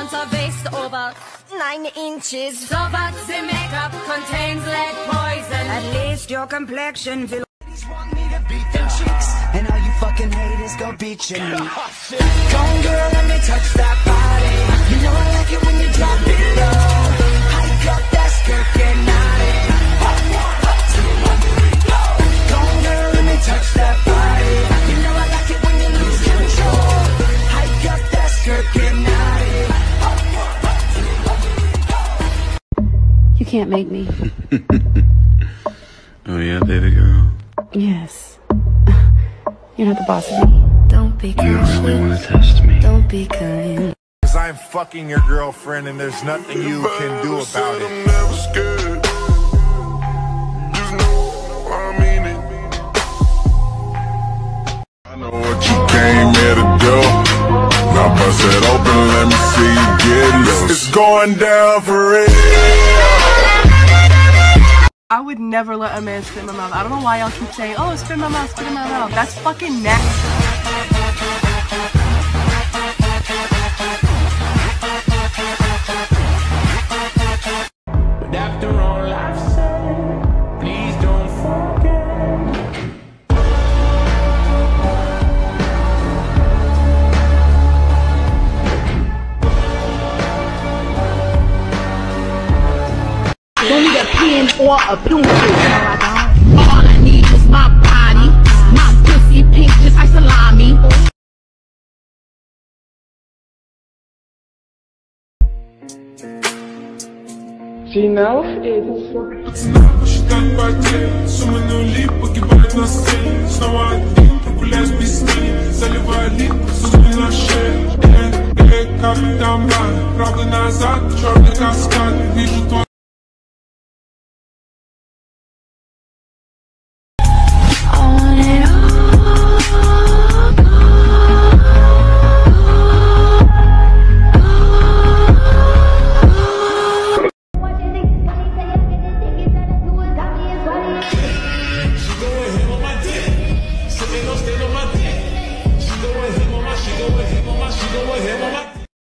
unterwegs over 9 inches. Sowas im Make-up contains lead poison. At least your complexion will. Want me to beat them chicks, and all you fucking haters go beat your knee. Go on, girl, let me touch that body. You know I like it when you drop it low. Hike up that skirt, get naughty. Go on, girl, let me touch that body. You know I like it when you lose control. Hike up that skirt, get naughty. You can't make me. Oh yeah, baby girl. Yes. You're not the boss of me. Don't be kind. You really want to test me? Don't be kind. Cause I'm fucking your girlfriend and there's nothing you can do about it. I'm never scared. Just know I mean it. I know what you came here to do. Now bust it open, let me see you get loose. It's going down for real. I would never let a man spit in my mouth. I don't know why y'all keep saying, oh, spit in my mouth, spit in my mouth. That's fucking nasty. But after all I've said, please don't forget. Don't need a pen or a pencil. All I need is my body. My pussy pink just like salami. She knows it's Считать потери, суммы нули погибают на сцене. Снова один, прогуляюсь без тени. Заливая лип, сузми на шее. Как дома, правда назад, черный каскад. Вижу твой